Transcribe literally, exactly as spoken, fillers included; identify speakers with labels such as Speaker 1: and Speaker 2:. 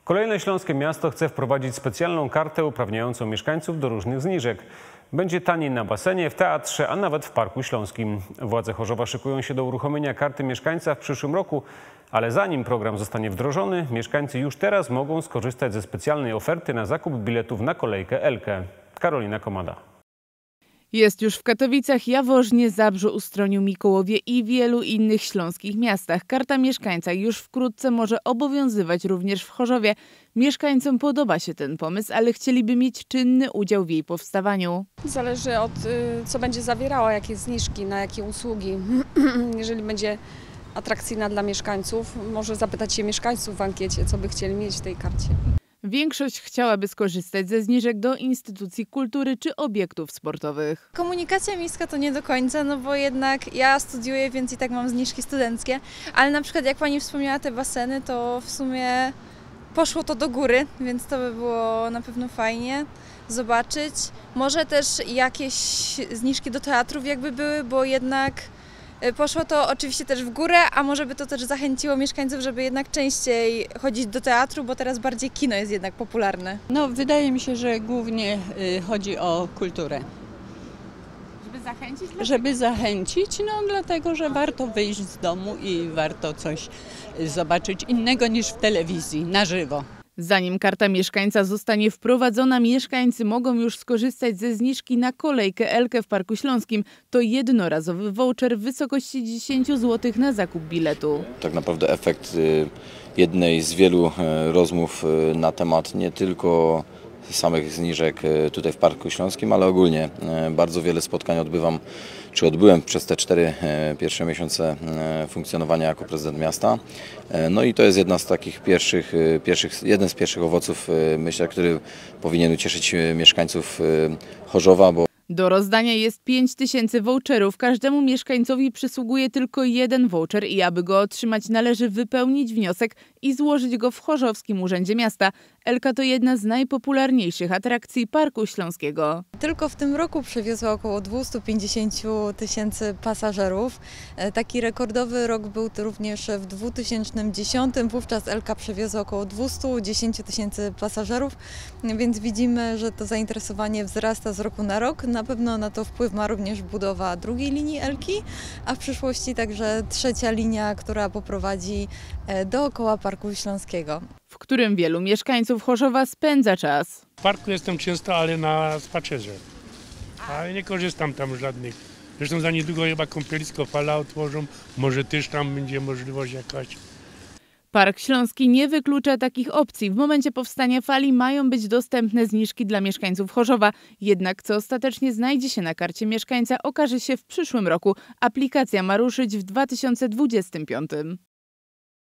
Speaker 1: Kolejne śląskie miasto chce wprowadzić specjalną kartę uprawniającą mieszkańców do różnych zniżek. Będzie taniej na basenie, w teatrze, a nawet w Parku Śląskim. Władze Chorzowa szykują się do uruchomienia karty mieszkańca w przyszłym roku, ale zanim program zostanie wdrożony, mieszkańcy już teraz mogą skorzystać ze specjalnej oferty na zakup biletów na kolejkę Elkę. Karolina Komada.
Speaker 2: Jest już w Katowicach, Jaworznie, Zabrzu, Ustroniu, Mikołowie i wielu innych śląskich miastach. Karta mieszkańca już wkrótce może obowiązywać również w Chorzowie. Mieszkańcom podoba się ten pomysł, ale chcieliby mieć czynny udział w jej powstawaniu.
Speaker 3: Zależy od co będzie zawierała, jakie zniżki, na jakie usługi. Jeżeli będzie atrakcyjna dla mieszkańców, może zapytać się mieszkańców w ankiecie, co by chcieli mieć w tej karcie.
Speaker 2: Większość chciałaby skorzystać ze zniżek do instytucji kultury czy obiektów sportowych.
Speaker 4: Komunikacja miejska to nie do końca, no bo jednak ja studiuję, więc i tak mam zniżki studenckie, ale na przykład jak pani wspomniała te baseny, to w sumie poszło to do góry, więc to by było na pewno fajnie zobaczyć. Może też jakieś zniżki do teatrów jakby były, bo jednak poszło to oczywiście też w górę, a może by to też zachęciło mieszkańców, żeby jednak częściej chodzić do teatru, bo teraz bardziej kino jest jednak popularne.
Speaker 5: No, wydaje mi się, że głównie chodzi o kulturę.
Speaker 2: Żeby zachęcić?
Speaker 5: Żeby zachęcić, no dlatego, że warto wyjść z domu i warto coś zobaczyć innego niż w telewizji, na żywo.
Speaker 2: Zanim karta mieszkańca zostanie wprowadzona, mieszkańcy mogą już skorzystać ze zniżki na kolejkę Elkę w Parku Śląskim. To jednorazowy voucher w wysokości dziesięć złotych na zakup biletu.
Speaker 6: Tak naprawdę efekt jednej z wielu rozmów na temat nie tylko samych zniżek tutaj w Parku Śląskim, ale ogólnie bardzo wiele spotkań odbywam, czy odbyłem przez te cztery pierwsze miesiące funkcjonowania jako prezydent miasta. No i to jest jedna z takich pierwszych, pierwszych, jeden z pierwszych owoców, myślę, który powinien ucieszyć mieszkańców Chorzowa, bo
Speaker 2: do rozdania jest pięć tysięcy voucherów. Każdemu mieszkańcowi przysługuje tylko jeden voucher i aby go otrzymać, należy wypełnić wniosek i złożyć go w Chorzowskim Urzędzie Miasta. Elka to jedna z najpopularniejszych atrakcji Parku Śląskiego.
Speaker 4: Tylko w tym roku przewiozła około dwieście pięćdziesiąt tysięcy pasażerów. Taki rekordowy rok był to również w dwa tysiące dziesiątym. Wówczas Elka przewiozła około dwieście dziesięć tysięcy pasażerów, więc widzimy, że to zainteresowanie wzrasta z roku na rok. Na pewno na to wpływ ma również budowa drugiej linii Elki, a w przyszłości także trzecia linia, która poprowadzi dookoła Parku Śląskiego,
Speaker 2: w którym wielu mieszkańców Chorzowa spędza czas.
Speaker 7: W parku jestem często, ale na spacerze, ale nie korzystam tam żadnych. Zresztą za niedługo chyba kąpielisko Fala otworzą, może też tam będzie możliwość jakaś.
Speaker 2: Park Śląski nie wyklucza takich opcji. W momencie powstania Fali mają być dostępne zniżki dla mieszkańców Chorzowa. Jednak co ostatecznie znajdzie się na karcie mieszkańca, okaże się w przyszłym roku. Aplikacja ma ruszyć w dwa tysiące dwudziestym piątym.